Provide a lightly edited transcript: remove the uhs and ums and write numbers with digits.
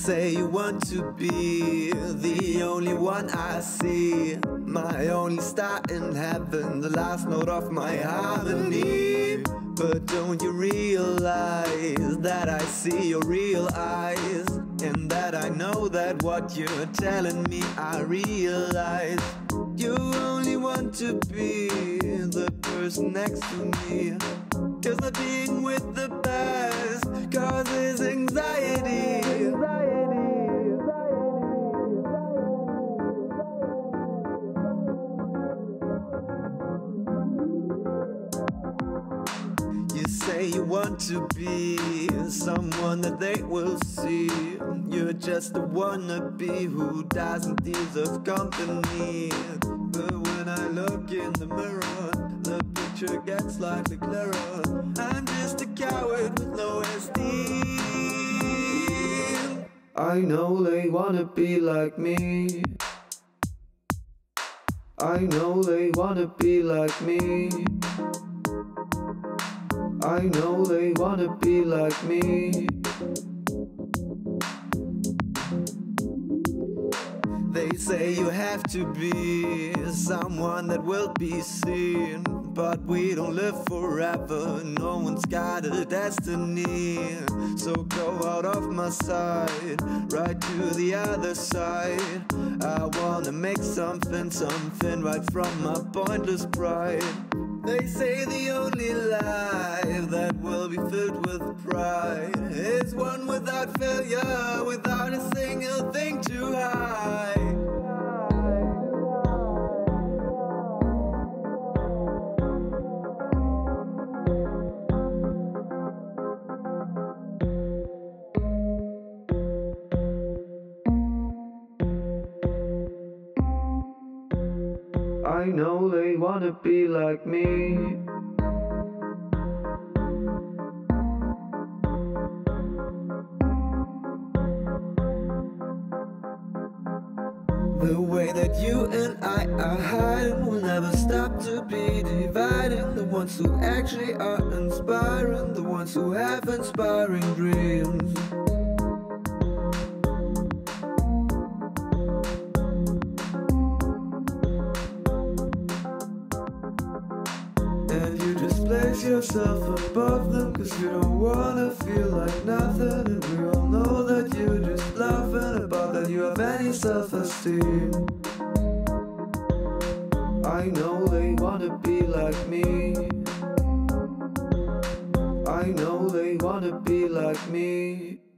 say you want to be the only one I see, my only star in heaven, the last note of my harmony. But don't you realize that I see your real eyes, and that I know that what you're telling me I realize. You only want to be the person next to me, 'cause not being with the best causes anxiety. You say you want to be someone that they will see. You're just a wannabe who doesn't deserve company. But when I look in the mirror, the picture gets slightly clearer. I'm just a coward with no esteem. I know they wanna be like me. I know they wanna be like me. I know they wanna be like me. They say you have to be someone that will be seen, but we don't live forever, no one's got a destiny. So go out of my sight, right to the other side. I wanna make something right from my pointless pride. They say the only life that will be filled with pride is one without failure, without a single thing to hide. I know they wanna be like me. The way that you and I are hiding will never stop to be dividing. The ones who actually are inspiring, the ones who have inspiring dreams. And you just place yourself above them, 'cause you don't wanna feel like nothing. And we all know that you're just laughing about that you have any self-esteem. I know they wanna be like me. I know they wanna be like me.